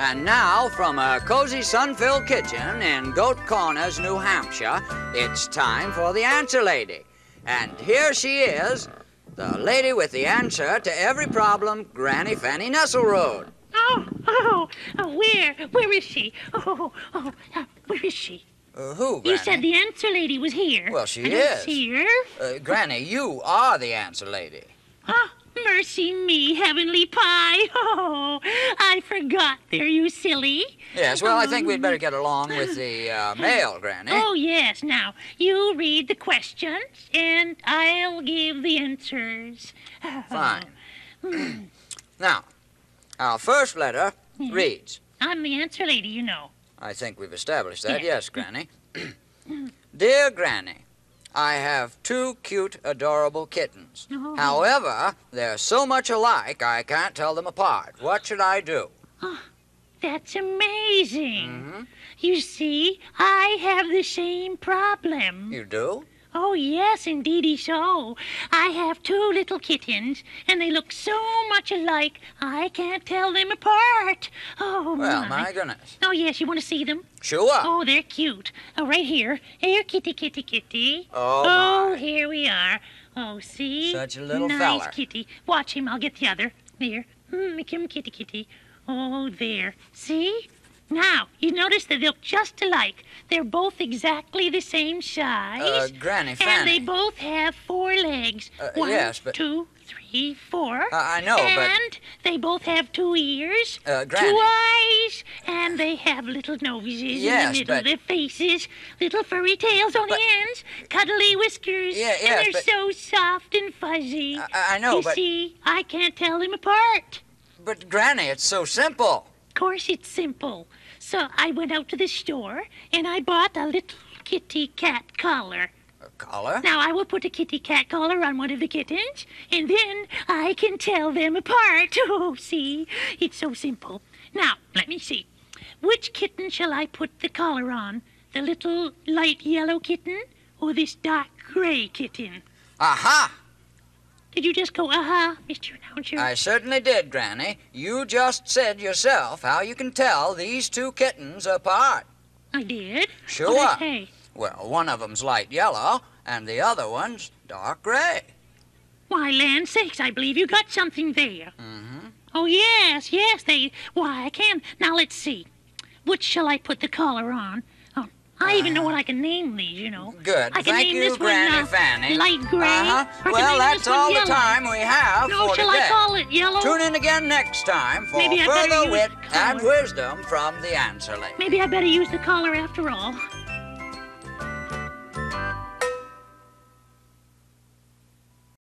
And now, from a cozy sun-filled kitchen in Goat Corners, New Hampshire, it's time for the Answer Lady. And here she is, the lady with the answer to every problem, Granny Fanny Nesselrode. Where is she? Where is she? Who, Granny? You said the answer lady was here. Well, she I is. don't see her. Granny, you are the answer lady. Mercy me, heavenly pie. Oh, I forgot there, you silly. Yes, well, I think we'd better get along with the mail, Granny. Oh, yes. Now, you read the questions, and I'll give the answers. Fine. Now, our first letter reads. I'm the answer lady, you know. I think we've established that. Yes. Yes, Granny. Dear Granny, I have 2 cute, adorable kittens. Oh. However, they're so much alike, I can't tell them apart. What should I do? That's amazing. Mm-hmm. You see, I have the same problem. You do? Oh, yes, indeedy so. I have 2 little kittens, and they look so much alike, I can't tell them apart. Oh, Well, my goodness. Oh, yes, you want to see them? Sure. Oh, they're cute. Oh, right here. Here, kitty, kitty, kitty. Oh, my. Here we are. Oh, see? Such a little nice feller. Kitty. Watch him. I'll get the other. There. Make him kitty, kitty. Oh, there. See? Now, you notice they look just alike. They're both exactly the same size. Granny And Fanny. they both have 4 legs. 1, yes, but- 2, 3, 4. I know, but- And they both have 2 ears, Granny. 2 eyes, and they have little noses Yes, in the middle but- of their faces, little furry tails on the ends, cuddly whiskers, Yeah, and yes, they're but- so soft and fuzzy. I know, you but- see, I can't tell them apart. But, Granny, it's so simple. Of course, it's simple. So I went out to the store, and I bought a little kitty cat collar. A collar? Now, I will put a kitty cat collar on one of the kittens, and then I can tell them apart. Oh, see? It's so simple. Now, let me see. Which kitten shall I put the collar on? The little light yellow kitten or this dark gray kitten? Aha! Did you just go, aha, Mr. Announcer? I certainly did, Granny. You just said yourself how you can tell these 2 kittens apart. I did? Sure. What did I say? Well, one of them's light yellow, and the other one's dark gray. Why, land sakes, I believe you got something there. Mm-hmm. Oh, yes, why, I can. Now, let's see. Which shall I put the collar on? Oh, I even know what I can name these, you know. Good. I can Thank name you, this Granny one, Fanny. light gray. Uh-huh. Or I can Well, name that's this one all the yellow. time we have No, for shall today. I call it yellow? Tune in again next time for Maybe I better further use wit the and collar. wisdom from the Answer Lady. Maybe I better use the collar after all.